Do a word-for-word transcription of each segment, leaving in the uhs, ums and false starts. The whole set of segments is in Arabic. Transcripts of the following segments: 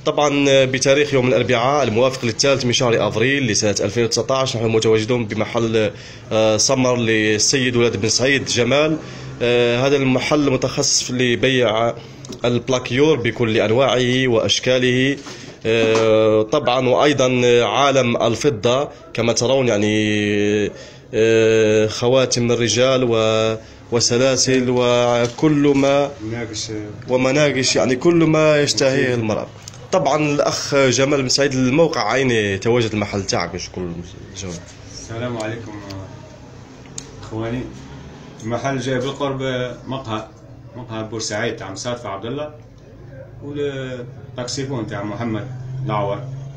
طبعا بتاريخ يوم الأربعاء الموافق للثالث من شهر أفريل لسنة ألفين وتسعة عشر نحن متواجدون بمحل سمر للسيد ولاد بن سعيد جمال. هذا المحل متخصص لبيع البلاكيور بكل أنواعه وأشكاله طبعا، وأيضا عالم الفضة كما ترون، يعني خواتم الرجال وسلاسل وكل ما ومناقش، يعني كل ما يشتهيه المرأة. طبعا الأخ جمال بن سعيد الموقع عيني تواجد المحل تاعك باش كل الجواب. السلام عليكم اخواني. المحل جاي بالقرب مقهى مقهى بورسعيد تاع مصادفة عبد الله، والتاكسيفون تاع محمد العور،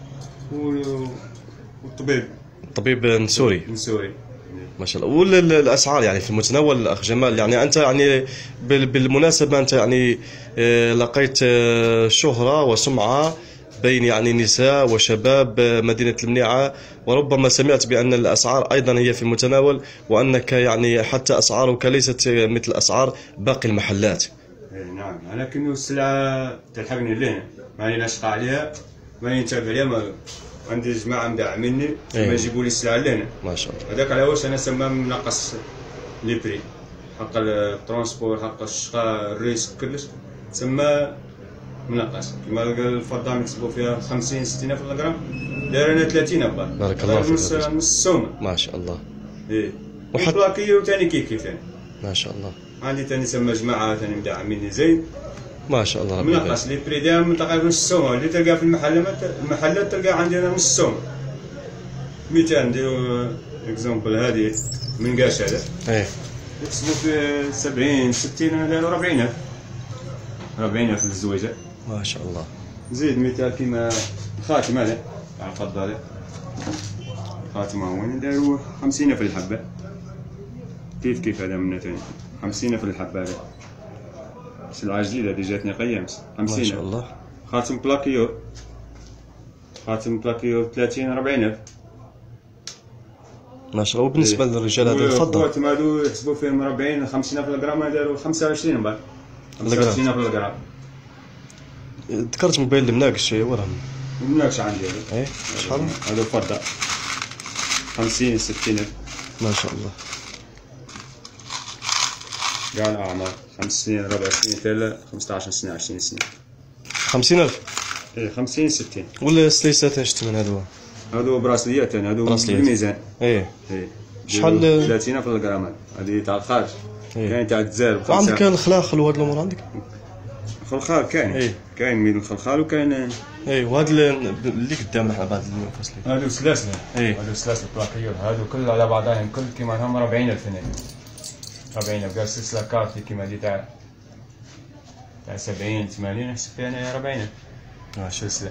والطبيب طبيب نسوري نسوري ما شاء الله. والاسعار يعني في المتناول الاخ جمال، يعني انت يعني بالمناسبه انت يعني لقيت شهره وسمعه بين يعني نساء وشباب مدينه المنيعه، وربما سمعت بان الاسعار ايضا هي في المتناول، وانك يعني حتى اسعارك ليست مثل اسعار باقي المحلات. نعم، لكن السلعه تلحقني لهنا، ماني نشقى عليها، ماني نتابع عليها، ما عندي جماعه مدعميني ما يجيبوا لي السلعه لهنا ما شاء الله. هذاك على واش انا سما منقص لي بري، حق الترونسبور، حق الشقا، الريسك، كلش سما منقص. كيما الفضه نكسبوا فيها خمسين ستين في الغرام، داير انا ثلاثين با بارك الله فيك. نص نص السومه ما شاء الله. ايه وحتى بلاكيو ثاني كيف كيف ثاني ما شاء الله. عندي ثاني سما جماعه ثاني مدعميني زين ما شاء الله. ربي منقص لي بري دائما تلقى نص السومه، اللي تلقى في المحلات المحلات تلقى عندنا نص السومه. مثال نديرو اكزومبل هذه من قاش هذا ايه يكسبوا في سبعين ستين، داروا أربعين ألف أربعين ألف للزويجه ما شاء الله. زيد مثال كيما الخاتم هذا تاع الفضه هذا، الخاتم هو داروا خمسين ألف الحبه، كيف كيف هذا منا ثاني خمسين ألف الحبه. هذا سلعه جديده اللي جاتني قيامس خمسين ألف. ما شاء الله. خاتم بلاكيو خاتم بلاكيو ثلاثين أربعين ألف ما شاء الله. وبالنسبه إيه. للرجال هذا الفضه الخواتم هذو يحسبوا فيهم أربعين خمسين ألف الغرام، داروا خمسة وعشرين بعد خمسة وعشرين ألف الغرام. ذكرت موبايل المناقش وراهم المناقش عندي هذا ايه شحال هذا فضه خمسين ستين ألف ما شاء الله. كاع الأعمار خمس سنين ربع سنين ثلاثة خمسطاش سنة عشرين سنة خمسين ألف ايه خمسين ستين. ولا السليسات اش ثمن هذو؟ هذو براسليات ثاني، هذو بالميزان ايه ايه شحال؟ ثلاثين في الغرام. هذه تاع الخارج إيه. كاين تاع الجزائر. وعندك الخلاخل وهاد الامور عندك؟ الخلخال كاين ايه كاين من الخلخال وكاين ايه. وهاد اللي قدامنا حنا بعد المنفصلين هذو سلاسل ايه هذو سلاسل بلاكيور، هذو كل على بعضهم كل كيما هم أربعين ألف هنا أربعين ألف. قال سلسله كارتي كيما هذه تاع تاع سبعين ثمانين نحسب فيها انا أربعين ألف. اه سلسله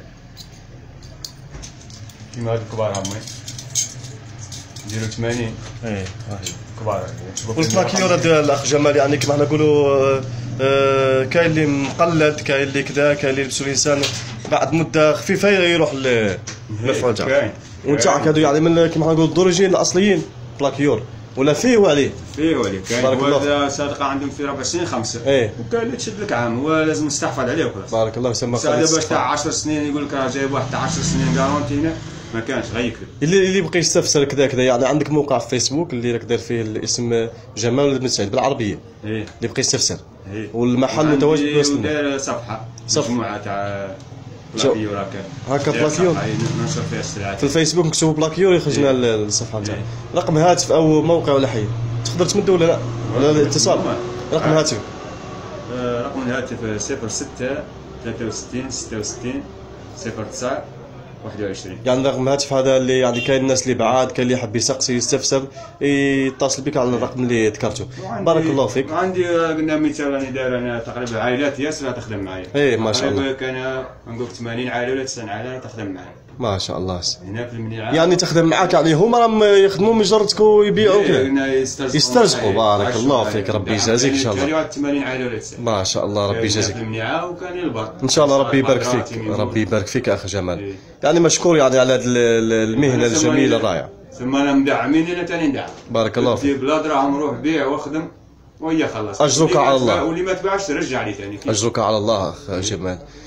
كيما هذو كبار همين يديروا ثمانين ايه كبار. والبلاكيور هذا الاخ جمال يعني كيما نقولوا آه كاين اللي مقلد، كاين اللي كذا، كاين اللي يلبسوا الانسان بعد مده خفيفه يروح للمفعول تاعو. وتاعك هذو يعني من كيما نقولوا الدورجين الاصليين بلاكيور، ولا فيه وعليه؟ فيه وعليه. كاين هو صادقه عندهم في ربع سنين خمسه ايه، وكاين اللي تشد لك عام، هو لازم تستحفظ عليه وخلاص. بارك الله يسمى. ساعه باش تاع عشر سنين يقول لك راه جايب واحد تاع عشر سنين كارونتي هنا ما كانش غير يكذب. اللي اللي بقى يستفسر كذا كذا، يعني عندك موقع في فيسبوك اللي راك داير فيه الاسم جمال بن سعيد بالعربيه. ايه اللي بقى يستفسر. ايه. والمحل متواجد في وسط داير صفحه مجموعه تاع بلاكيور هكا هكا بلاكيور ننشر فيها السلعات في الفيسبوك، نكتبوا بلاكيور يخرج لنا إيه. الصفحه تاعو. إيه. رقم هاتف او موقع ولا حي تقدر تمد ولا لا؟ ولا الاتصال؟ رقم هاتف آه رقم الهاتف صفر ستة ثلاثة وستين ستة وستين صفر تسعة واحد وعشرين. يعني رقم الهاتف هذا اللي يعني كاين الناس اللي بعاد، كاين اللي يحب يسقسي يستفسر يتصل بك على الرقم اللي ذكرته. بارك الله فيك. عندي قلنا مثال راني داير انا تقريبا عائلات ياسر تخدم معايا. ايه ما شاء الله. كان نقول ثمانين عائله ولا تسعين عائله تخدم معايا. ما شاء الله. هنا في المنيعه يعني تخدم معاك، يعني هما راهم يخدموا مجردك ويبيعوا كذا يسترزقوا. بارك الله فيك، ربي يجازيك ان شاء الله. كان ثمانين عائله ولا تسعين ما شاء الله، ربي يجازيك. في المنيعه وكان البر ان شاء الله. ربي يبارك فيك، ربي يبارك فيك اخ جمال. يعني مشكور يعني على هذه المهنه الجميله الرائعه. ثم انا مدعمين انا ثاني ندعم. بارك الله فيك. بلا دراهم روح بيع واخدم ويا خلص. اجرك على الله. واللي ما تباعش رجع لي ثاني. اجرك على الله اخ جمال.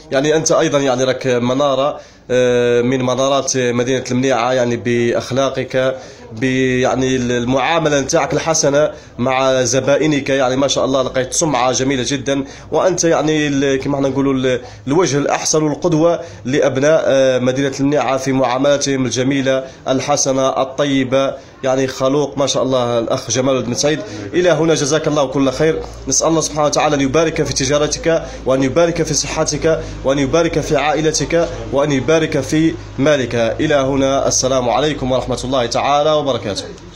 يعني أنت أيضا يعني راك منارة من منارات مدينة المنيعة، يعني بأخلاقك، يعني المعاملة نتاعك الحسنة مع زبائنك، يعني ما شاء الله لقيت سمعة جميلة جدا، وأنت يعني كما احنا نقولوا الوجه الأحسن والقدوة لأبناء مدينة المنيعة في معاملتهم الجميلة الحسنة الطيبة، يعني خلوق ما شاء الله الأخ جمال بن سعيد. إلى هنا جزاك الله كل خير. نسأل الله سبحانه وتعالى أن يبارك في تجارتك، وأن يبارك في صحتك، وأن يبارك في عائلتك، وأن يبارك في مالك. إلى هنا، السلام عليكم ورحمة الله تعالى وبركاته.